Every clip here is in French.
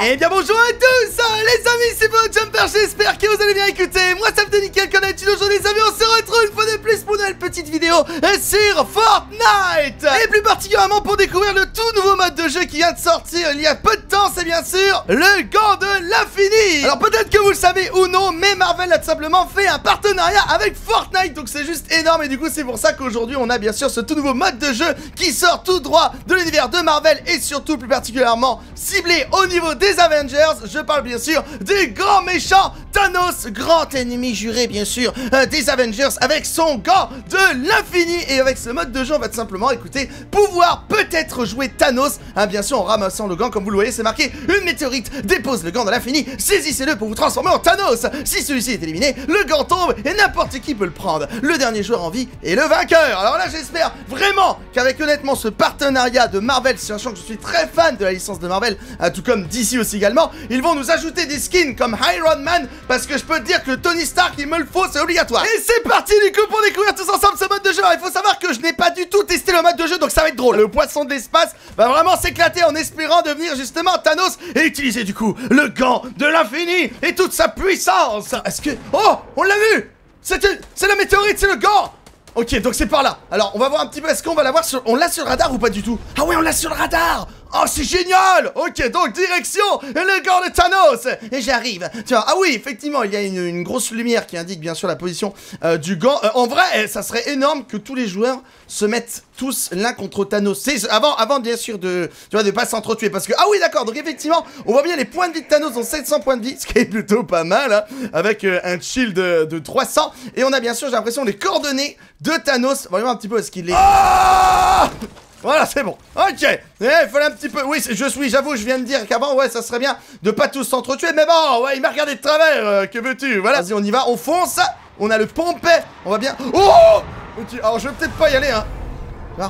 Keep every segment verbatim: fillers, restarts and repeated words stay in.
Eh bien bonjour à tous les amis, c'est votre Jumper, j'espère que vous allez bien. Écoutez, moi ça me fait nickel comme d'habitude. Aujourd'hui les amis, on se retrouve une fois de plus pour une nouvelle petite vidéo sur Fortnite. Et plus particulièrement pour découvrir le tout nouveau mode de jeu qui vient de sortir il y a peu de temps. C'est bien sûr le gant de l'infini. Alors peut-être que vous le savez ou non, mais Marvel a tout simplement fait un partenariat avec Fortnite. Donc c'est juste énorme et du coup c'est pour ça qu'aujourd'hui on a bien sûr ce tout nouveau mode de jeu qui sort tout droit de l'univers de Marvel. Et surtout plus particulièrement ciblé au niveau des Avengers. Je parle bien sûr du grand méchant Thanos, grand ennemi juré bien sûr euh, des Avengers, avec son gant de l'infini. Et avec ce mode de jeu on va tout simplement, écoutez, pouvoir peut-être jouer Thanos, hein, bien sûr en ramassant le gant. Comme vous le voyez, c'est marqué une météorite dépose le gant de l'infini, saisissez-le pour vous transformer en Thanos. Si celui-ci est éliminé, le gant tombe et n'importe qui peut le prendre. Le dernier joueur en vie est le vainqueur. Alors là j'espère vraiment qu'avec honnêtement ce partenariat de Marvel, sachant que je suis très fan de la licence de Marvel, hein, tout comme D C aussi également, ils vont nous ajouter des skins comme Iron Man, parce que je peux te dire que le Tony Stark il me le faut, c'est obligatoire. Et c'est parti du coup pour découvrir tous ensemble ce mode de jeu. Alors, il faut savoir que je n'ai pas du tout testé le mode de jeu, donc ça va être drôle. Le poisson de l'espace va vraiment s'éclater en espérant devenir justement Thanos et utiliser du coup le gant de l'infini et toute sa puissance. Est-ce que... Oh, on l'a vu, c'est la météorite, c'est le gant. Ok, donc c'est par là. Alors, on va voir un petit peu, est-ce qu'on va l'avoir sur... On l'a sur le radar ou pas du tout? Ah ouais, on l'a sur le radar. Oh, c'est génial. Ok, donc direction le gant de Thanos. Et j'arrive. Tiens, ah oui, effectivement, il y a une, une grosse lumière qui indique bien sûr la position euh, du gant. Euh, en vrai, ça serait énorme que tous les joueurs se mettent tous l'un contre Thanos. C'est avant, avant bien sûr de, tu vois, de pas s'entretuer, parce que ah oui, d'accord. Donc effectivement, on voit bien les points de vie de Thanos, ont sept cents points de vie, ce qui est plutôt pas mal, hein, avec euh, un shield de, de trois cents. Et on a bien sûr, j'ai l'impression, les coordonnées de Thanos. Voyons un petit peu ce qu'il est. Ah, voilà, c'est bon. Ok. Eh, il fallait un petit peu... Oui, je suis, j'avoue, je viens de dire qu'avant, ouais, ça serait bien de pas tous s'entretuer. Mais bon, ouais, il m'a regardé de travers. Euh, que veux-tu? Voilà, vas-y, on y va. On fonce. On a le pompet. On va bien... Oh, ok. Alors, je vais peut-être pas y aller, hein. Là.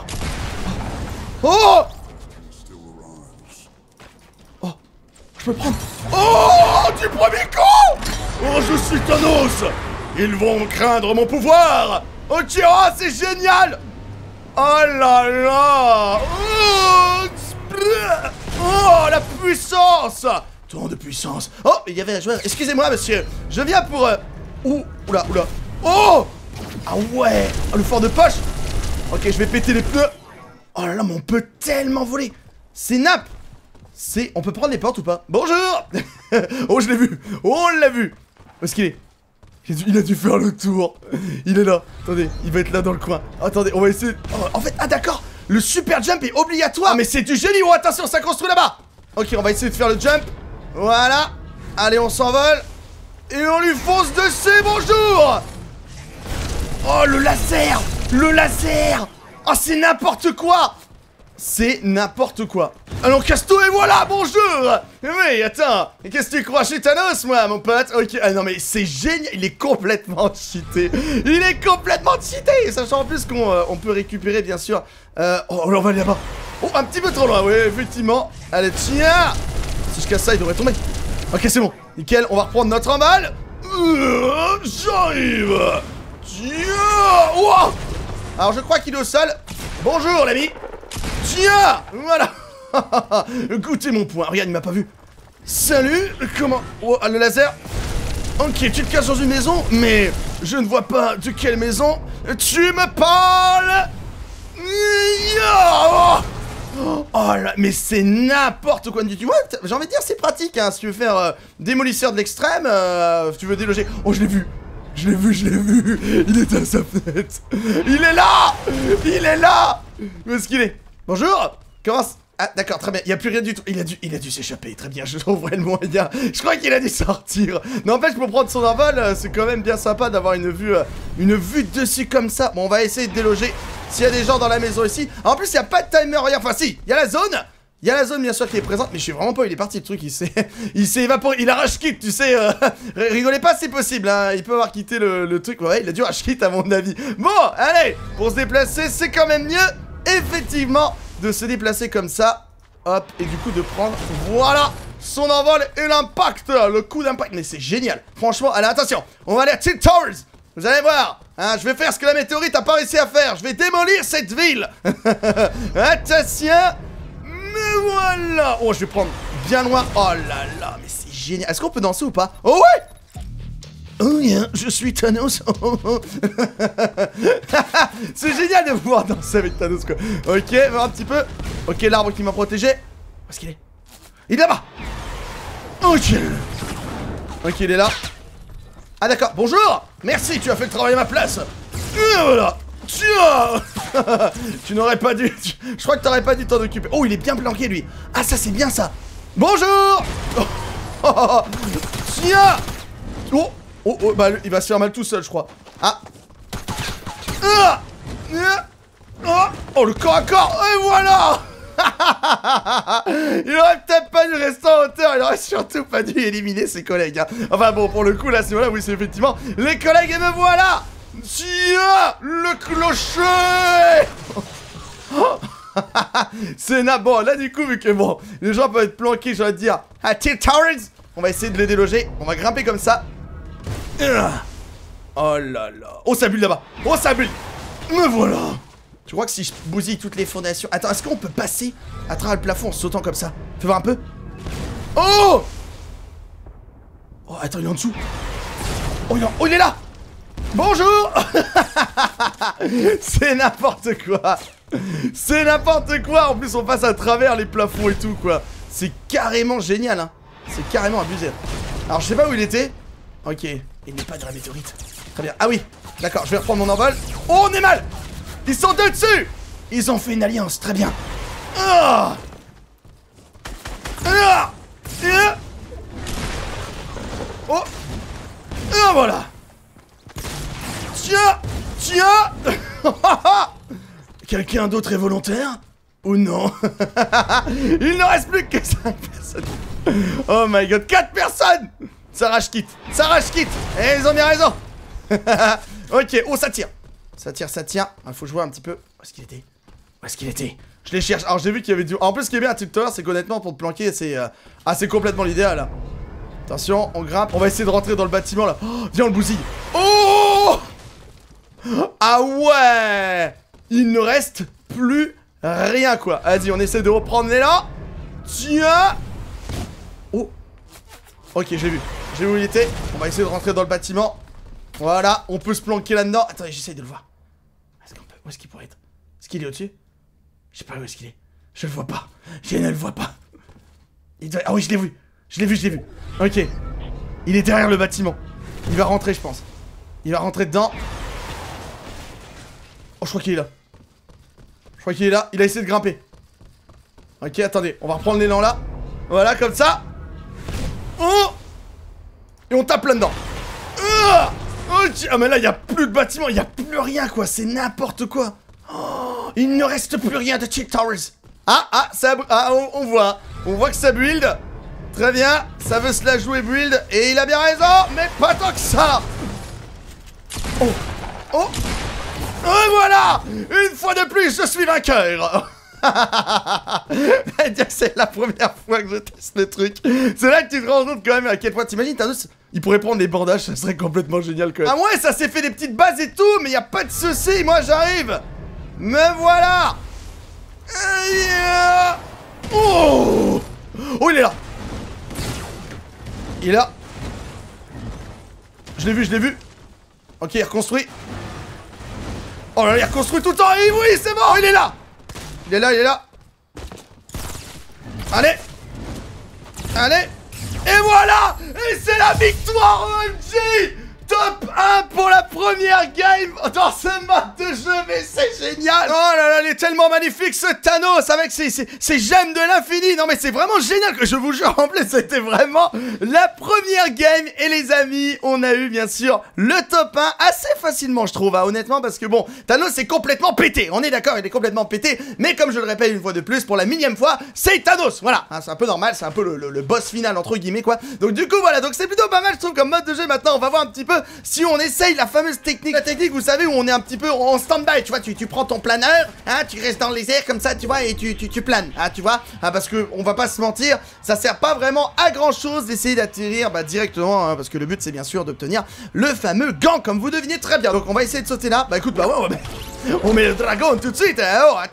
Oh. Oh. Je peux prendre... Oh, du premier coup. Oh, je suis Thanos. Ils vont craindre mon pouvoir. Ok, oh, c'est génial. Oh là là. Oh, oh, la puissance. Tant de puissance. Oh, il y avait un joueur. Excusez-moi, monsieur. Je viens pour... Euh... Ouh, oula, oula. Oh. Ah ouais. Oh, le fort de poche. Ok, je vais péter les pneus. Oh là là, mais on peut tellement voler. C'est nappe. C'est... On peut prendre les portes ou pas? Bonjour. Oh, je l'ai vu. Oh, on l'a vu. Où est-ce qu'il est? Il a dû faire le tour. Il est là. Attendez, il va être là dans le coin. Attendez, on va essayer... Oh, en fait, ah d'accord, le super jump est obligatoire. Ah, mais c'est du génie. Oh, attention, ça construit là-bas. Ok, on va essayer de faire le jump. Voilà. Allez, on s'envole. Et on lui fonce dessus, bonjour. Oh, le laser. Le laser. Oh, c'est n'importe quoi. C'est n'importe quoi. Alors casse-toi et voilà, bonjour. Oui, attends, qu'est-ce que tu crois, chez Thanos, moi, mon pote? Ok, ah non mais c'est génial, il est complètement cheaté. Il est complètement cheaté. Sachant en plus qu'on euh, on peut récupérer, bien sûr. euh, Oh, là, on va aller là-bas. Oh, un petit peu trop loin, oui, effectivement. Allez, tiens. Si je casse ça, il devrait tomber. Ok, c'est bon, nickel, on va reprendre notre emballe. euh, J'arrive. Tiens. Wow. Alors je crois qu'il est au sol. Bonjour, l'ami. Tiens. Voilà. Goûtez mon poing. Regarde, il m'a pas vu. Salut. Comment? Oh, le laser. Ok, tu te casses dans une maison, mais je ne vois pas de quelle maison tu me parles. Oh, oh là, mais c'est n'importe quoi. Tu vois, j'ai envie de dire, c'est pratique, hein, si tu veux faire euh, démolisseur de l'extrême, euh, si tu veux déloger. Oh, je l'ai vu. Je l'ai vu, je l'ai vu. Il est à sa fenêtre. Il est là. Il est là. Où est-ce qu'il est? Bonjour. Comment... Ah d'accord, très bien, il n'y a plus rien du tout. Il a dû, il a dû s'échapper, très bien, je trouverai le moyen. Je crois qu'il a dû sortir. N'empêche, pour prendre son envol, c'est quand même bien sympa d'avoir une vue, une vue dessus comme ça. Bon, on va essayer de déloger s'il y a des gens dans la maison ici. En plus, il n'y a pas de timer, rien. Enfin si, il y a la zone. Il y a la zone bien sûr qui est présente, mais je sais vraiment pas où il est parti le truc, il s'est il s'est évaporé, il a rush quit, tu sais, euh, rigolez pas, c'est possible, hein, il peut avoir quitté le, le truc, ouais, il a dû rush quit à mon avis. Bon, allez, pour se déplacer, c'est quand même mieux, effectivement, de se déplacer comme ça, hop, et du coup de prendre, voilà, son envol et l'impact, le coup d'impact, mais c'est génial, franchement, allez, attention, on va aller à Twin Towers, vous allez voir, hein, je vais faire ce que la météorite a pas réussi à faire, je vais démolir cette ville. Attention. Mais voilà. Oh, je vais prendre bien loin. Oh là là, mais c'est génial. Est-ce qu'on peut danser ou pas? Oh ouais. Oh yeah, je suis Thanos. C'est génial de pouvoir danser avec Thanos quoi. Ok, voir un petit peu. Ok, l'arbre qui m'a protégé. Où est-ce qu'il est? Il est là-bas. Ok. Ok, il est là. Ah d'accord, bonjour. Merci, tu as fait le travail à ma place. Et voilà. Tiens. Tu n'aurais pas dû. Je crois que t'aurais pas dû t'en occuper. Oh, il est bien planqué lui. Ah ça c'est bien ça. Bonjour. Oh. Tiens. Oh. Oh, oh, bah il va se faire mal tout seul je crois. Ah. Ah. Oh, oh le corps à corps. Et voilà. Il aurait peut-être pas dû rester en hauteur. Il aurait surtout pas dû éliminer ses collègues hein. Enfin bon pour le coup là c'est voilà. Oui c'est effectivement les collègues. Et me voilà. Tiens le clocher. C'est na bon là du coup vu que bon les gens peuvent être planqués, j'ai envie de dire à Tilt Towers, on va essayer de les déloger. On va grimper comme ça. Oh là là. Oh ça bulle là-bas. Oh ça bulle. Me voilà. Tu crois que si je bousille toutes les fondations... Attends, est-ce qu'on peut passer à travers le plafond en sautant comme ça? Fais voir un peu. Oh. Oh attends, il est en dessous. Oh il est, en... oh, il est là. Bonjour. C'est n'importe quoi. C'est n'importe quoi. En plus on passe à travers les plafonds et tout quoi. C'est carrément génial hein. C'est carrément abusé. Alors je sais pas où il était. Ok, il n'est pas de la météorite. Très bien, ah oui, d'accord, je vais reprendre mon envol. Oh on est mal. Ils sont deux dessus. Ils ont fait une alliance, très bien. Ah. Ah. Ah. Oh. Ah voilà. Tiens. Tiens. Quelqu'un d'autre est volontaire? Ou non? Il ne reste plus que cinq personnes. Oh my god, quatre personnes. Ça rage quitte. Ça rage quitte. Et ils ont bien raison. Ok, oh ça tire. Ça tire, ça tire. Il faut jouer un petit peu. Où est-ce qu'il était? Où est-ce qu'il était? Je les cherche. Alors j'ai vu qu'il y avait du... En plus ce qui est bien à TikTok, c'est qu'honnêtement pour te planquer c'est... Euh... Ah c'est complètement l'idéal. Attention, on grimpe. On va essayer de rentrer dans le bâtiment là. Oh, viens on le bousille. Oh. Ah ouais. Il ne reste plus rien quoi. Vas-y on essaie de reprendre l'élan. Tiens. Oh. Ok j'ai vu. J'ai vu où il était. On va essayer de rentrer dans le bâtiment. Voilà, on peut se planquer là-dedans. Attendez, j'essaye de le voir. Est-ce qu'on peut... Où est-ce qu'il pourrait être? Est-ce qu'il est au-dessus? Je sais pas où est-ce qu'il est. Je le vois pas. Je ne le vois pas. Il doit... Ah oui, je l'ai vu. Je l'ai vu, je l'ai vu. Ok. Il est derrière le bâtiment. Il va rentrer, je pense. Il va rentrer dedans. Oh, je crois qu'il est là. Je crois qu'il est là. Il a essayé de grimper. Ok, attendez. On va reprendre l'élan là. Voilà, comme ça. Oh. Et on tape là-dedans. Ah. Ah mais là il n'y a plus de bâtiment, il n'y a plus rien quoi, c'est n'importe quoi. Oh, il ne reste plus rien de Tilt Towers. Ah ah ça ah, on, on voit, on voit que ça build. Très bien, ça veut se la jouer build. Et il a bien raison, mais pas tant que ça. Oh oh. Et voilà. Une fois de plus je suis vainqueur. C'est la première fois que je teste le truc. C'est là que tu te rends compte quand même à quel point. T'imagines Thanos, il pourrait prendre des bandages, ça serait complètement génial quand même. Ah ouais, ça s'est fait des petites bases et tout, mais y a pas de soucis, moi j'arrive. Me voilà. Oh. Oh il est là. Il est là. Je l'ai vu, je l'ai vu. Ok, il reconstruit. Oh là là, il reconstruit tout le temps. Et oui, c'est bon, il est là. Il est là, il est là. Allez. Allez. Et voilà. Et c'est la victoire O M G. Top un pour la première game dans ce mode de jeu, mais c'est génial. Oh là là, il est tellement magnifique ce Thanos avec ses, ses, ses gemmes de l'infini. Non mais c'est vraiment génial, que je vous jure, en plus c'était vraiment la première game. Et les amis, on a eu bien sûr le top un assez facilement je trouve, hein, honnêtement, parce que bon, Thanos est complètement pété, on est d'accord, il est complètement pété. Mais comme je le répète une fois de plus, pour la millième fois, c'est Thanos, voilà, hein, c'est un peu normal, c'est un peu le, le, le boss final entre guillemets quoi. Donc du coup voilà, donc c'est plutôt pas mal je trouve comme mode de jeu. Maintenant on va voir un petit peu si on essaye la fameuse technique, la technique vous savez où on est un petit peu en stand-by, tu vois, tu, tu prends ton planeur, hein, tu restes dans les airs comme ça, tu vois, et tu, tu, tu planes, hein, tu vois, hein, parce que on va pas se mentir, ça sert pas vraiment à grand chose d'essayer d'atterrir bah, directement, hein, parce que le but c'est bien sûr d'obtenir le fameux gant, comme vous devinez très bien. Donc on va essayer de sauter là, bah écoute, bah ouais, on met, on met le dragon tout de suite, hein. Oh attends,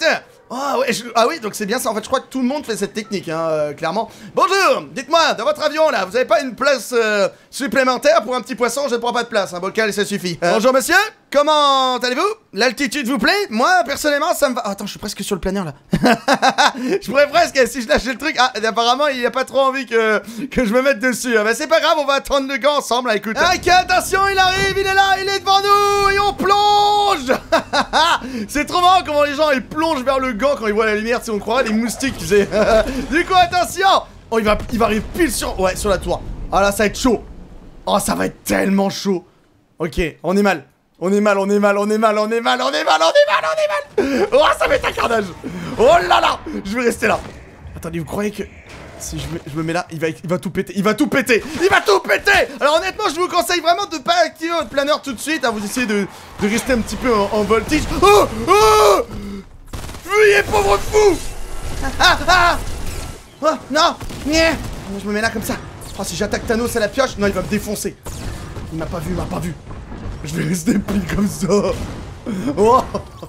Ah ouais, je... ah oui, donc c'est bien ça. En fait, je crois que tout le monde fait cette technique, hein, euh, clairement. Bonjour, dites-moi, dans votre avion là, vous avez pas une place euh, supplémentaire pour un petit poisson? Je ne prends pas de place, un bocal ça suffit. Euh, bonjour monsieur, comment allez-vous? L'altitude vous plaît? Moi, personnellement, ça me va. Oh, attends, je suis presque sur le planeur là. Je pourrais presque, si je lâchais le truc. Ah, apparemment, il a pas trop envie que, que je me mette dessus. Ah, bah, c'est pas grave, on va attendre le gars ensemble là, écoute. Ok, attention, il arrive, il est là, il est devant nous et on plonge. C'est trop marrant comment les gens ils plongent vers le gant quand ils voient la lumière, tu sais, on croirait des moustiques, tu sais. Du coup, attention. Oh, il va, il va arriver pile sur... Ouais, sur la tour. Ah là, ça va être chaud. Oh, ça va être tellement chaud. Ok, on est mal. On est mal, on est mal, on est mal, on est mal, on est mal, on est mal, on est mal. Oh, ça va être un carnage. Oh là là, je vais rester là. Attendez, vous croyez que... Si je me, je me mets là, il va, il va tout péter, il va tout péter, il va tout péter. Alors honnêtement, je vous conseille vraiment de pas activer votre planeur tout de suite, hein, vous essayez de, de rester un petit peu en, en voltige. Oh, oh, fuyez, pauvre fou. Ah, ah, oh, non, yeah. Je me mets là comme ça. Oh, si j'attaque Thanos à la pioche, non, il va me défoncer. Il m'a pas vu, il m'a pas vu. Je vais rester pile comme ça. Oh.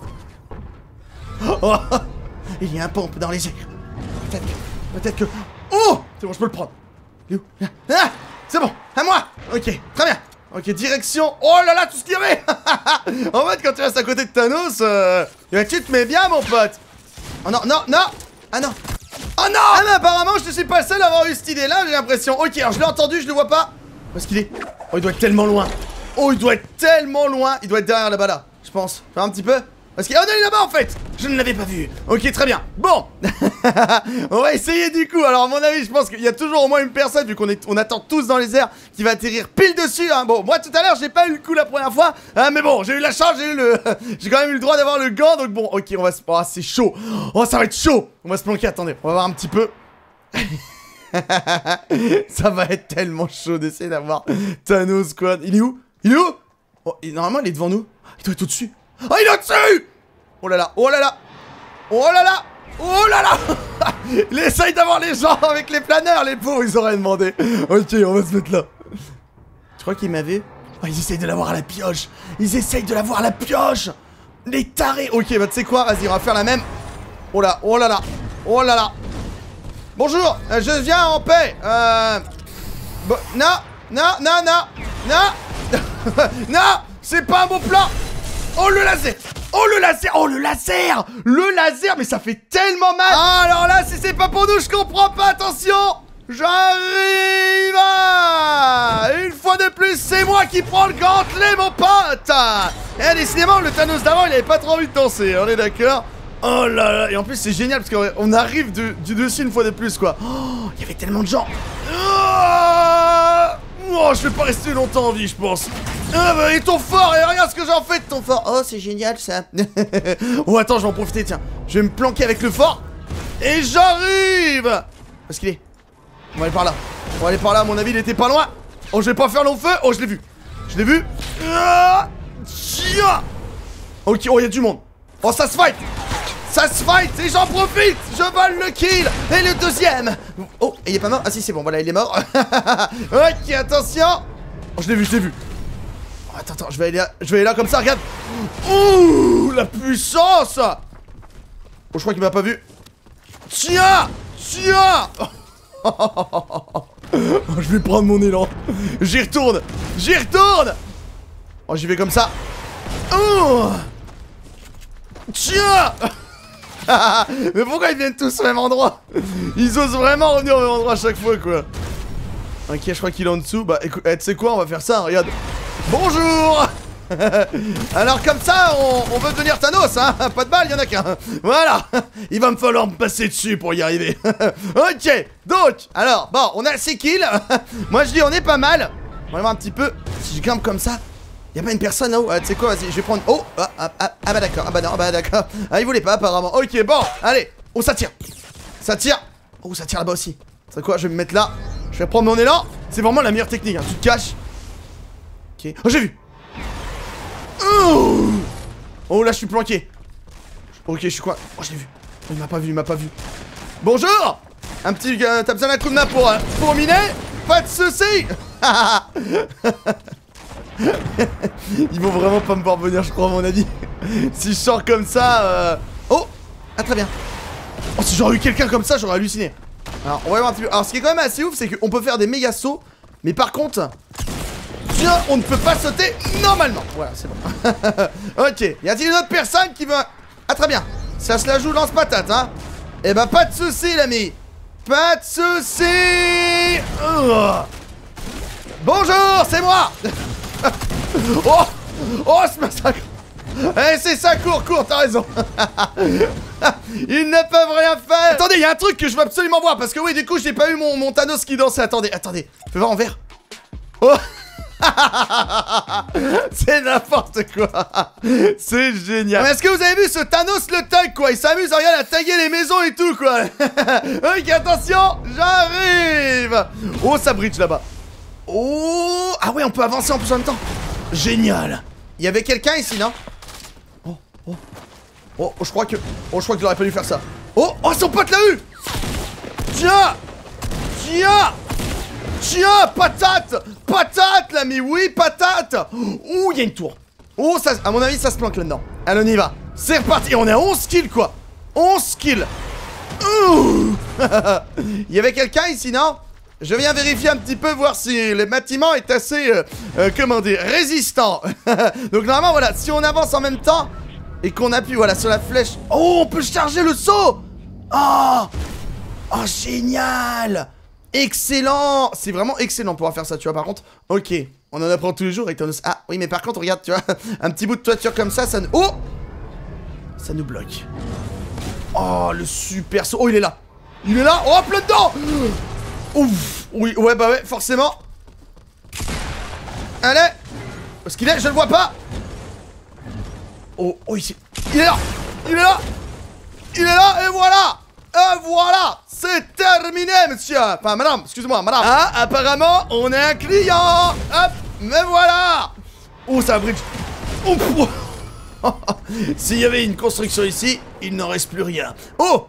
Oh. Il y a un pompe dans les airs. Peut-être que... Peut-être que... Oh, c'est bon, je peux le prendre. Il est où? Ah, c'est bon, à moi. Ok, très bien. Ok, direction... Oh là là, tout ce qu'il y avait. En fait, quand tu restes à côté de Thanos, euh... tu te mets bien, mon pote. Oh non, non, non. Ah non. Oh non. Ah mais apparemment, je ne suis pas le seul à avoir eu cette idée-là, j'ai l'impression. Ok, alors je l'ai entendu, je le vois pas. Où est-ce qu'il est? Oh, il doit être tellement loin. Oh, il doit être tellement loin. Il doit être derrière là-bas, là, je pense. Faire un petit peu. Parce qu'il... Oh non, il est là-bas en fait. Je ne l'avais pas vu. Ok, très bien. Bon. On va essayer du coup. Alors à mon avis, je pense qu'il y a toujours au moins une personne, vu qu'on est... on attend tous dans les airs, qui va atterrir pile dessus, hein. Bon, moi tout à l'heure, j'ai pas eu le coup la première fois, hein, mais bon, j'ai eu la chance, j'ai eu le... J'ai quand même eu le droit d'avoir le gant, donc bon, ok, on va se... Oh, c'est chaud. Oh, ça va être chaud. On va se planquer, attendez, on va voir un petit peu. Ça va être tellement chaud d'essayer d'avoir Thanos, quoi. Il est où? Il est où? Oh, il... Normalement, il est devant nous. Il doit être au-dessus. Oh, il est au-dessus. Oh là là, oh là là. Oh là là. Oh là là. Il essaye d'avoir les gens avec les planeurs, les pauvres, ils auraient demandé. Ok, on va se mettre là. Tu crois qu'il m'avait... Oh, ils essayent de l'avoir à la pioche. Ils essayent de l'avoir à la pioche. Les tarés. Ok, bah tu sais quoi, vas-y, on va faire la même. Oh là, oh là là. Oh là là. Bonjour, euh, je viens en paix. Euh... Bon, non, non, non, non. Non. Non, c'est pas un bon plan. Oh le laser. Oh le laser. Oh le laser. Le laser, mais ça fait tellement mal. Ah, alors là, si c'est pas pour nous, je comprends pas, attention. J'arrive. Une fois de plus, c'est moi qui prends le gantelet, mon pote. Eh, décidément, le Thanos d'avant, il avait pas trop envie de danser, on est d'accord. Oh là là, et en plus c'est génial parce qu'on arrive de, du dessus une fois de plus, quoi. Oh, il y avait tellement de gens. Oh, je vais pas rester longtemps en vie, je pense. Ah bah, et ton fort, et regarde ce que j'en fais de ton fort. Oh, c'est génial ça. Oh, attends, je vais en profiter, tiens. Je vais me planquer avec le fort. Et j'arrive. Où est-ce qu'il est? On va aller par là. On va aller par là, à mon avis, il était pas loin. Oh, je vais pas faire long feu. Oh, je l'ai vu. Je l'ai vu. Ah, ok, oh, il y a du monde. Oh, ça se fight. Ça se fight et j'en profite. Je vole le kill. Et le deuxième. Oh, il est pas mort. Ah si, c'est bon, voilà, il est mort. Ok, attention. Oh, je l'ai vu, je l'ai vu. Oh, attends, attends, je vais aller là, je vais aller là comme ça, regarde. Ouh, la puissance. Oh, je crois qu'il m'a pas vu. Tiens. Tiens. Oh, je vais prendre mon élan. J'y retourne. J'y retourne. Oh, j'y vais comme ça. Oh. Tiens. Mais pourquoi ils viennent tous au même endroit? Ils osent vraiment revenir au même endroit à chaque fois, quoi. Ok, je crois qu'il est en dessous. Bah écoute, eh, tu sais quoi, on va faire ça, regarde. Bonjour. Alors comme ça, on, on veut devenir Thanos, hein. Pas de balle, il y en a qu'un. Voilà. Il va me falloir me passer dessus pour y arriver. Ok, donc, alors, bon, on a six kills. Moi je dis on est pas mal. On va voir un petit peu. Si je grimpe comme ça, y'a pas une personne là-haut? Ah, tu sais quoi, vas-y, je vais prendre... Oh, ah, ah, ah, ah bah d'accord, ah bah non, ah bah d'accord. Ah, il voulait pas apparemment. Ok, bon, allez. Oh, ça tire. Ça tire. Oh, ça tire là-bas aussi. Tu sais quoi, je vais me mettre là. Je vais prendre mon élan. C'est vraiment la meilleure technique, hein. Tu te caches. Ok. Oh, j'ai vu. Oh, oh, là, je suis planqué. Ok, je suis quoi? Oh, je l'ai vu. Il m'a pas vu, il m'a pas vu. Bonjour. Un petit... Euh, T'as besoin d'un coup de main pour, euh, pour miner? Pas de soucis. Ils vont vraiment pas me voir venir, je crois, à mon avis. Si je sors comme ça... Euh... Oh. Ah, très bien. Oh, si j'aurais eu quelqu'un comme ça, j'aurais halluciné. Alors, on va voir un petit peu. Alors, ce qui est quand même assez ouf, c'est qu'on peut faire des méga sauts. Mais par contre, tiens, on ne peut pas sauter normalement. Voilà, c'est bon. Ok. Y a-t-il une autre personne qui veut... Ah, très bien. Ça se la joue lance-patate, hein. Eh ben, pas de soucis, l'ami. Pas de soucis. Oh. Bonjour, c'est moi. Oh, oh, ce massacre. Eh, c'est ça, cours, cours, t'as raison. Ils ne peuvent rien faire. Attendez, il y a un truc que je veux absolument voir. Parce que oui, du coup, j'ai pas eu mon, mon Thanos qui dansait. Attendez, attendez. Fais voir en vert. Oh. C'est n'importe quoi. C'est génial. Est-ce que vous avez vu ce Thanos le tag, quoi? Il s'amuse, regarde, à taguer les maisons et tout, quoi. Ok, attention, j'arrive. Oh, ça bridge là-bas. Oh. Ah ouais, on peut avancer en plus en même temps. Génial. Il y avait quelqu'un ici, non? Oh, oh. Oh, je crois que... Oh, je crois que j'aurais pas dû faire ça. Oh, oh, son pote l'a eu. Tiens. Tiens. Tiens, patate. Patate, là, mais oui, patate. Ouh, il y a une tour. Oh, ça, à mon avis, ça se planque là-dedans. Allez, on y va. C'est reparti. Et on est à onze kills, quoi. onze kills. Ouh. Il y avait quelqu'un ici, non? Je viens vérifier un petit peu, voir si le bâtiment est assez, euh, euh, comment dire, résistant. Donc, normalement, voilà, si on avance en même temps et qu'on appuie, voilà, sur la flèche. Oh, on peut charger le saut. Oh. Oh, génial. Excellent. C'est vraiment excellent de pouvoir faire ça, tu vois, par contre. Ok, on en apprend tous les jours avec Thanos. Ah, oui, mais par contre, regarde, tu vois, un petit bout de toiture comme ça, ça nous... Oh. Ça nous bloque. Oh, le super saut. Oh, il est là. Il est là. Oh, plein dedans. Ouf. Oui, ouais, bah ouais, forcément. Allez. Où est-ce qu'il est? Je le vois pas. Oh, oh, ici. Il est là. Il est là. Il est là, et voilà. Et voilà. C'est terminé, monsieur. Enfin, madame, excusez-moi, madame. Ah, apparemment, on est un client. Hop, mais voilà. Oh, ça bridge. Oh. S'il y avait une construction ici, il n'en reste plus rien. Oh.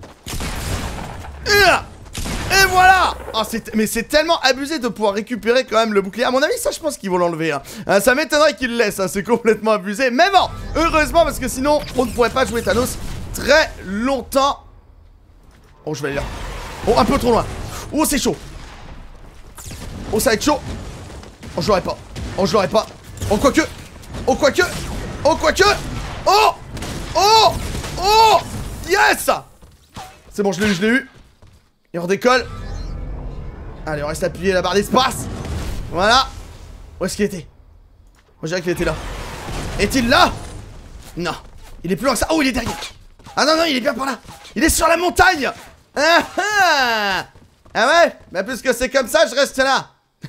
Et voilà. Oh, mais c'est tellement abusé de pouvoir récupérer quand même le bouclier. À mon avis, ça, je pense qu'ils vont l'enlever. Hein. Euh, ça m'étonnerait qu'ils le laissent. Hein. C'est complètement abusé. Mais bon, heureusement, parce que sinon, on ne pourrait pas jouer Thanos très longtemps. Oh, je vais aller là. Oh, un peu trop loin. Oh, c'est chaud. Oh, ça va être chaud. Oh, je l'aurais pas. Oh, je l'aurais pas. Oh, quoique. Oh, quoique. Oh, quoique. Oh. Oh. Oh. Yes. C'est bon, je l'ai eu, je l'ai eu. Et on décolle. Allez, on reste appuyé à la barre d'espace. Voilà. Où est-ce qu'il était? Moi, je dirais qu'il était là. Est-il là? Non. Il est plus loin que ça. Oh, il est derrière. Ah non, non, il est bien par là. Il est sur la montagne. Ah ah. Ah ouais? Bah, puisque c'est comme ça, je reste là.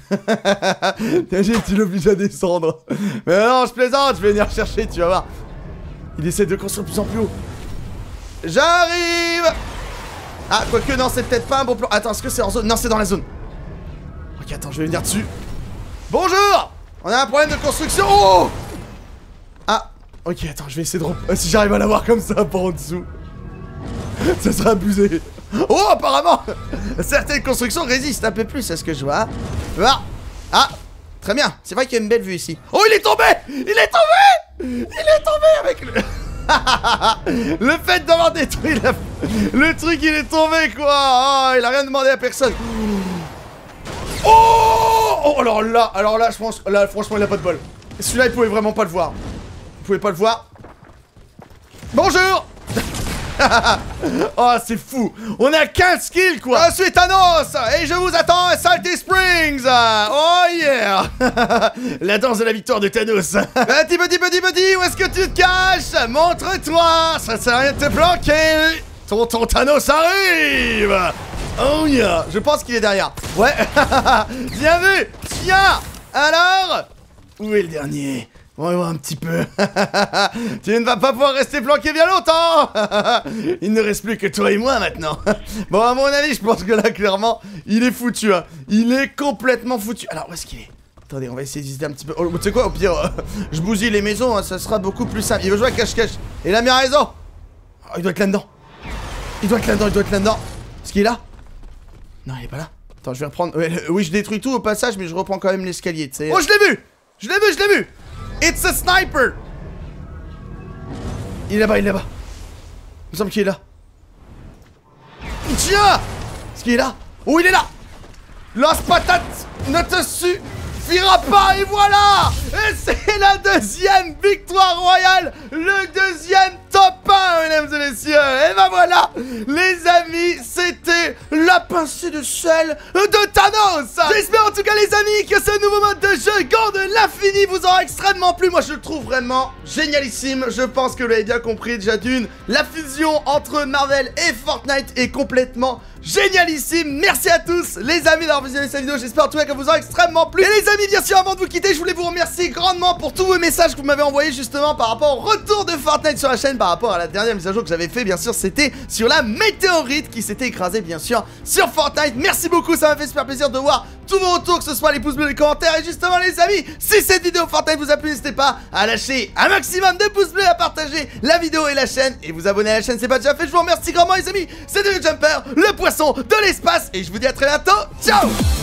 Tu l'obliges à descendre. Mais non, je plaisante, je vais venir chercher, tu vas voir. Il essaie de construire de plus en plus haut. J'arrive. Ah, quoique, non, c'est peut-être pas un bon plan. Attends, est-ce que c'est en zone? Non, c'est dans la zone. Ok, attends, je vais venir dessus. Bonjour. On a un problème de construction. Oh. Ah, ok, attends, je vais essayer de... Euh, si j'arrive à l'avoir comme ça, par en dessous. Ça sera abusé. Oh, apparemment certaines constructions résistent un peu plus à ce que je vois. Ah, ah, très bien. C'est vrai qu'il y a une belle vue ici. Oh, il est tombé. Il est tombé. Il est tombé avec le... Le fait d'avoir détruit la... le truc, il est tombé, quoi. Oh, il a rien demandé à personne. Oh, oh, alors là, alors là, je pense... Là, franchement, il a pas de bol. Celui-là, il pouvait vraiment pas le voir. Il pouvait pas le voir. Bonjour. Oh, c'est fou. On a quinze kills, quoi. Je suis Thanos et je vous attends à Salty Springs. Oh yeah. La danse de la victoire de Thanos. Petit, petit, petit, petit, où est-ce que tu te caches? Montre-toi. Ça sert à rien de te planquer. Tonton Thanos arrive. Oh yeah. Je pense qu'il est derrière. Ouais. Bien vu. Tiens. Alors, où est le dernier? On va voir un petit peu. Tu ne vas pas pouvoir rester planqué bien longtemps. Il ne reste plus que toi et moi maintenant. Bon, à mon avis, je pense que là, clairement, il est foutu. Hein. Il est complètement foutu. Alors, où est-ce qu'il est? Attendez, on va essayer de visiter un petit peu. Oh, tu sais quoi, au pire, euh, je bousille les maisons, hein, ça sera beaucoup plus simple. Il veut jouer à cache-cache. Et il a bien raison. Oh, il doit être là-dedans. Il doit être là-dedans, il doit être là-dedans. Est-ce qu'il est là? Non, il est pas là. Attends, je vais reprendre. Oui, je détruis tout au passage, mais je reprends quand même l'escalier, tu sais. Oh, je l'ai vu. Je l'ai vu, je l'ai vu. It's a sniper. Il est là-bas, il est là-bas. Il me semble qu'il est là. Tiens! Est-ce qu'il est là? Oh, il est là! Lance-patate ne te suffira pas, et voilà! Et c'est la deuxième victoire royale! Le deuxième top un, mesdames et messieurs! Et ben voilà! Les amis, c'était la pincée de sel de Thanos! J'espère en tout cas, les amis, que ce nouveau mode de jeu, Gants de l'Infini, vous aura extrêmement plu. Moi, je le trouve vraiment génialissime. Je pense que vous l'avez bien compris, déjà d'une. La fusion entre Marvel et Fortnite est complètement génialissime. Merci à tous les amis d'avoir visionné cette vidéo. J'espère en tout cas qu'elle vous aura extrêmement plu. Et les amis, bien sûr, avant de vous quitter, je voulais vous remercier grandement pour tous vos messages que vous m'avez envoyés justement par rapport au retour de Fortnite sur la chaîne, par rapport à la dernière mise à jour que j'avais fait. Bien sûr, c'était sur la météorite qui s'était écrasée bien sûr sur Fortnite. Merci beaucoup, ça m'a fait super plaisir de voir tous vos retours, que ce soit les pouces bleus, les commentaires. Et justement les amis, si cette vidéo Fortnite vous a plu, n'hésitez pas à lâcher un maximum de pouces bleus, à partager la vidéo et la chaîne, et vous abonner à la chaîne, c'est pas déjà fait. Je vous remercie grandement les amis. C'était le Jumper, le poisson de l'espace, et je vous dis à très bientôt. Ciao.